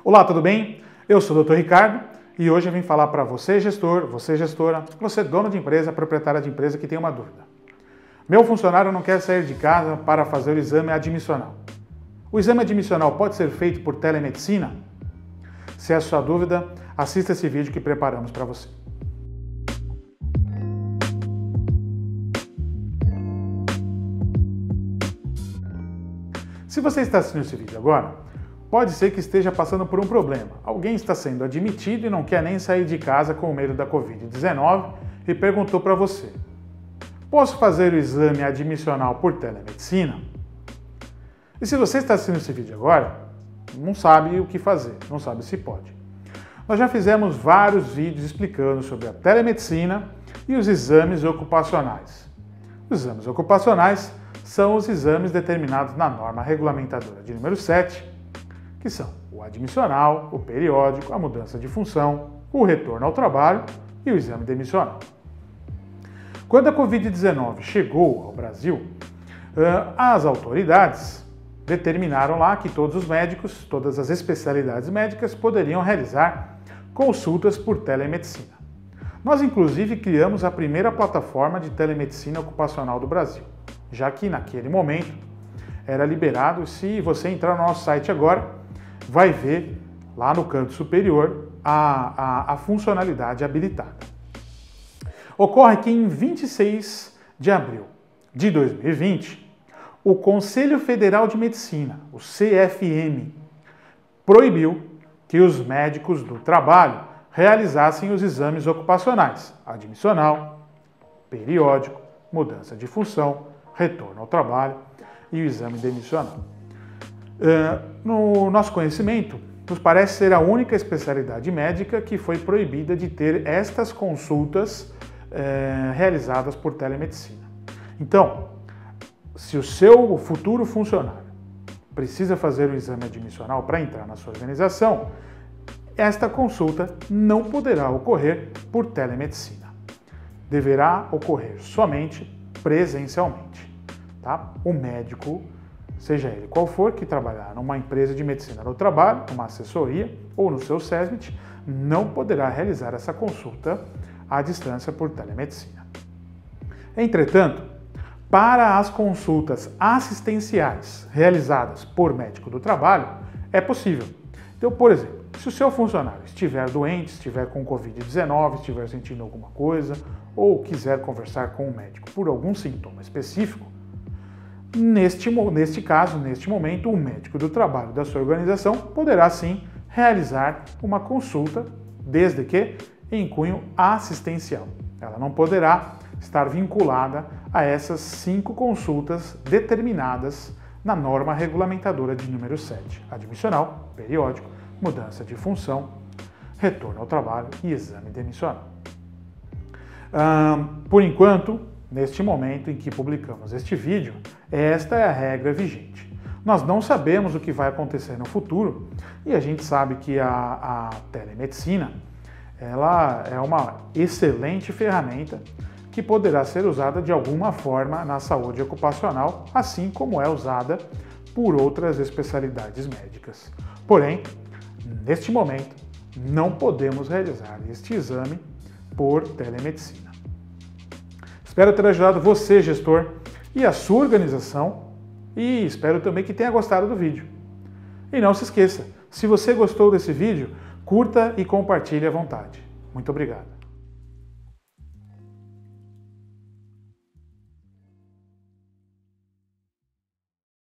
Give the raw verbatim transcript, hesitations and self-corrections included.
Olá, tudo bem? Eu sou o doutor Ricardo e hoje eu vim falar para você, gestor, você, gestora, você, dono de empresa, proprietária de empresa que tem uma dúvida. Meu funcionário não quer sair de casa para fazer o exame admissional. O exame admissional pode ser feito por telemedicina? Se é a sua dúvida, assista esse vídeo que preparamos para você. Se você está assistindo esse vídeo agora, pode ser que esteja passando por um problema. Alguém está sendo admitido e não quer nem sair de casa com medo da covid dezenove e perguntou para você: posso fazer o exame admissional por telemedicina? E se você está assistindo esse vídeo agora, não sabe o que fazer, não sabe se pode. Nós já fizemos vários vídeos explicando sobre a telemedicina e os exames ocupacionais. Os exames ocupacionais são os exames determinados na norma regulamentadora de número sete, que são o admissional, o periódico, a mudança de função, o retorno ao trabalho e o exame demissional. Quando a covid dezenove chegou ao Brasil, as autoridades determinaram lá que todos os médicos, todas as especialidades médicas poderiam realizar consultas por telemedicina. Nós, inclusive, criamos a primeira plataforma de telemedicina ocupacional do Brasil, já que naquele momento era liberado. Se você entrar no nosso site agora, vai ver lá no canto superior a, a, a funcionalidade habilitada. Ocorre que em vinte e seis de abril de dois mil e vinte, o Conselho Federal de Medicina, o C F M, proibiu que os médicos do trabalho realizassem os exames ocupacionais, admissional, periódico, mudança de função, retorno ao trabalho e o exame demissional. Uh, no nosso conhecimento, nos parece ser a única especialidade médica que foi proibida de ter estas consultas uh, realizadas por telemedicina. Então, se o seu futuro funcionário precisa fazer o exame admissional para entrar na sua organização, esta consulta não poderá ocorrer por telemedicina. Deverá ocorrer somente presencialmente. Tá? O médico, seja ele qual for, que trabalhar numa empresa de medicina do trabalho, numa assessoria ou no seu SESMIT, não poderá realizar essa consulta à distância por telemedicina. Entretanto, para as consultas assistenciais realizadas por médico do trabalho, é possível. Então, por exemplo, se o seu funcionário estiver doente, estiver com covid dezenove, estiver sentindo alguma coisa, ou quiser conversar com o médico por algum sintoma específico, neste, neste caso, neste momento, o médico do trabalho da sua organização poderá sim realizar uma consulta, desde que em cunho assistencial. Ela não poderá estar vinculada a essas cinco consultas determinadas na norma regulamentadora de número sete, admissional, periódico, mudança de função, retorno ao trabalho e exame demissional. Hum, por enquanto, neste momento em que publicamos este vídeo, esta é a regra vigente. Nós não sabemos o que vai acontecer no futuro e a gente sabe que a, a telemedicina ela é uma excelente ferramenta que poderá ser usada de alguma forma na saúde ocupacional, assim como é usada por outras especialidades médicas. Porém, neste momento, não podemos realizar este exame por telemedicina. Espero ter ajudado você, gestor, e a sua organização, e espero também que tenha gostado do vídeo. E não se esqueça, se você gostou desse vídeo, curta e compartilhe à vontade. Muito obrigado.